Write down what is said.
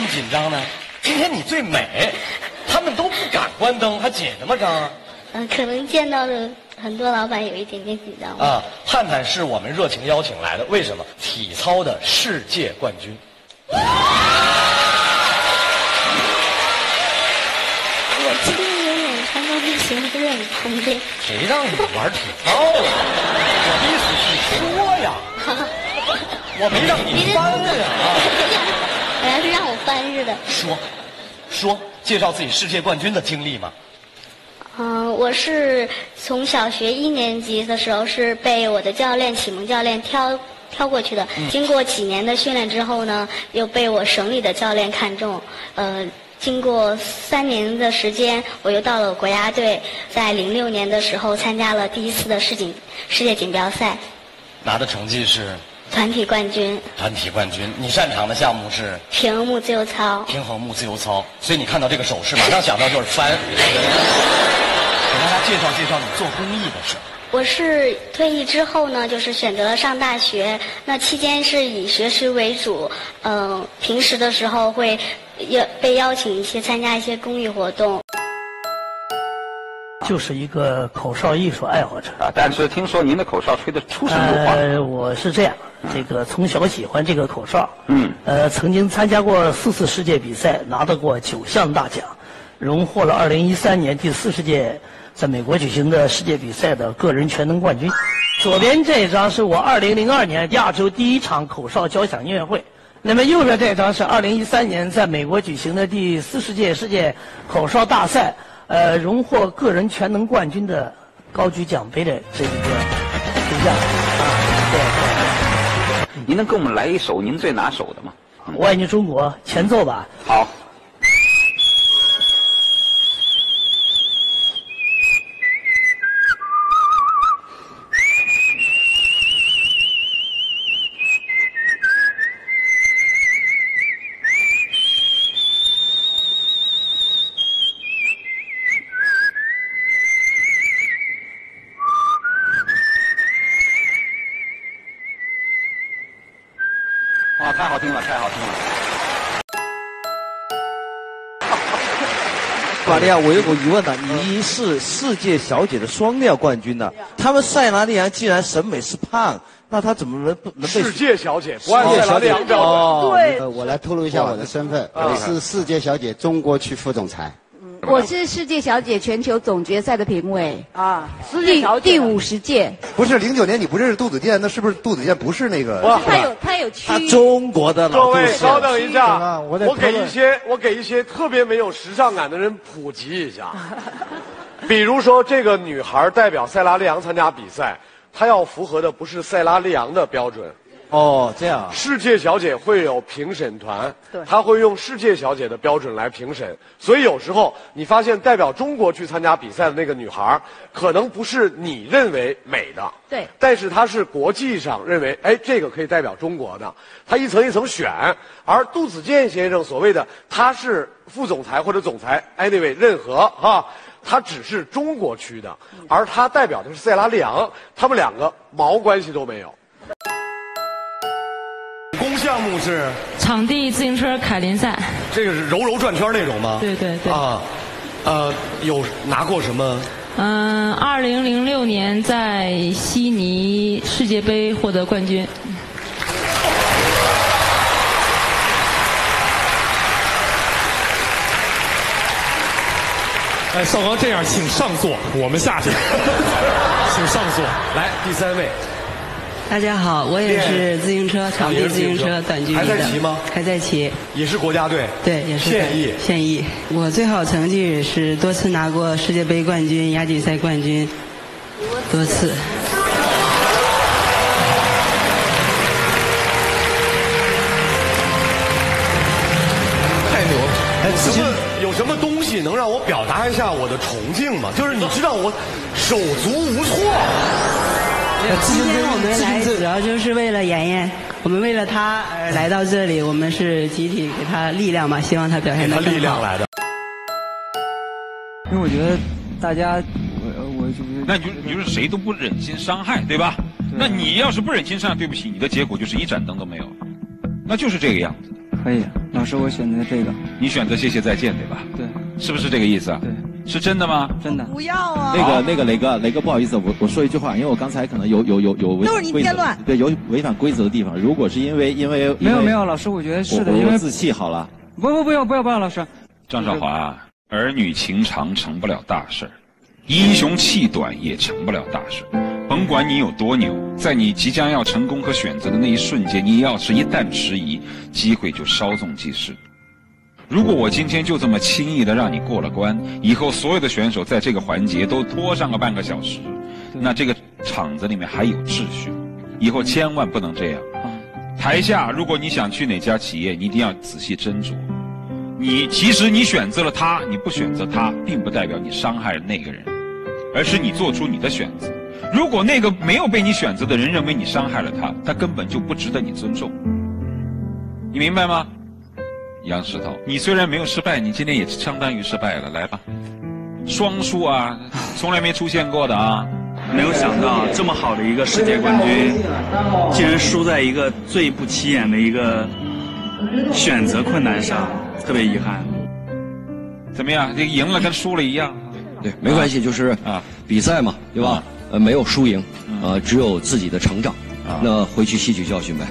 么紧张呢？今天你最美，他们都不敢关灯，还紧什么张啊？ 可能见到的很多老板有一点点紧张吧。 啊，盼盼是我们热情邀请来的，为什么？体操的世界冠军。 我今天有点穿高跟鞋，有点疼的。 谁让你玩体操了？我的意思是说呀，我没让你翻呀。 本来是让我翻似的。 说，介绍自己世界冠军的经历嘛。 我是从小学1年级的时候是被我的教练启蒙教练挑过去的，经过几年的训练之后呢，又被我省里的教练看中，经过3年的时间，我又到了国家队，在06年的时候参加了第1次的世界锦标赛， 拿的成绩是团体冠军。 团体冠军，你擅长的项目是平衡木自由操。 平衡木自由操，所以你看到这个手势，马上想到就是翻。给大家介绍介绍你做公益的事。 我是退役之后呢，就是选择了上大学。那期间是以学识为主，平时的时候会被邀请参加一些公益活动。 就是一个口哨艺术爱好者啊，但是听说您的口哨吹得出神入化。 我是这样，这个从小喜欢这个口哨，曾经参加过4次世界比赛，拿到过9项大奖，荣获了2013年第40届在美国举行的世界比赛的个人全能冠军。左边这张是我2002年亚洲第1场口哨交响音乐会，那么右边这张是2013年在美国举行的第40届世界口哨大赛。荣获个人全能冠军的高举奖杯的这一个图像啊，对。 您能给我们来一首您最拿手的吗？ 我爱你中国前奏吧。 好。太好听了，太好听了！ 玛利亚，我有个疑问呢，你是世界小姐的双料冠军呢，他们塞拉利昂既然审美是胖，那他怎么能被世界小姐不按塞拉利昂标准？ 对，我来透露一下我的身份，我是世界小姐中国区副总裁。 我是世界小姐全球总决赛的评委啊，世界小姐第50届。 不是09年你不认识杜子健，那是不是杜子健不是那个？ 他有区。 中国的老各位稍等一下，我给一些特别没有时尚感的人普及一下。比如说这个女孩代表塞拉利昂参加比赛，她要符合的不是塞拉利昂的标准。 哦，这样。 世界小姐会有评审团，他会用世界小姐的标准来评审，所以有时候你发现代表中国去参加比赛的那个女孩，可能不是你认为美的， 对，但是她是国际上认为，哎，这个可以代表中国的，她一层一层选。而杜子健先生所谓的他是副总裁或者总裁 ，anyway 任何哈。他只是中国区的，而他代表的是塞拉利昂，他们两个毛关系都没有。 公项目是场地自行车凯林赛， 这个是柔柔转圈那种吗？ 对对对。 啊，有拿过什么 ？2006年在悉尼世界杯获得冠军。 哎，邵刚，这样请上座，我们下去，请上座。 来，第3位。 大家好，我也是自行车场地自行车短距离的。 还在骑吗？ 还在骑。 也是国家队。 对，也是现役。 现役。我最好成绩是多次拿过世界杯冠军、亚锦赛冠军，多次。 太牛了！哎，有什么东西能让我表达一下我的崇敬吗？就是你知道我手足无措。 今天我们来主要就是为了妍妍，我们为了她而来到这里，我们是集体给她力量嘛，希望她表现得更好。 力量来的。 因为我觉得大家，我就是， 那你就是谁都不忍心伤害，对吧？那你要是不忍心伤害，对不起，你的结果就是一盏灯都没有，那就是这个样子。 可以，那老师，我选择这个。 你选择谢谢再见，对吧？ 对。 是不是这个意思啊？ 对。 是真的吗？ 真的。 不要啊！ 那个雷哥，不好意思，我说一句话，因为我刚才可能有违都是您添乱。 对，有违反规则的地方。如果是因为没有，老师，我觉得是的，因为自弃好了。 不要，老师。 张少华，儿女情长成不了大事，英雄气短也成不了大事。甭管你有多牛，在你即将要成功和选择的那一瞬间，你要是一旦迟疑，机会就稍纵即逝。如果我今天就这么轻易的让你过了关，以后所有的选手在这个环节都拖上个半个小时，那这个场子里面还有秩序。以后千万不能这样。台下如果你想去哪家企业，你一定要仔细斟酌。其实你选择了他，你不选择他，并不代表你伤害了那个人，而是你做出你的选择。如果那个没有被你选择的人认为你伤害了他，他根本就不值得你尊重。你明白吗？杨石头，你虽然没有失败，你今天也相当于失败了。来吧，双输啊，从来没出现过的啊。 没有想到这么好的一个世界冠军，竟然输在一个最不起眼的一个选择困难上，特别遗憾。 怎么样？这赢了跟输了一样。 对，没关系，就是比赛嘛，对吧？没有输赢，只有自己的成长。那回去吸取教训呗。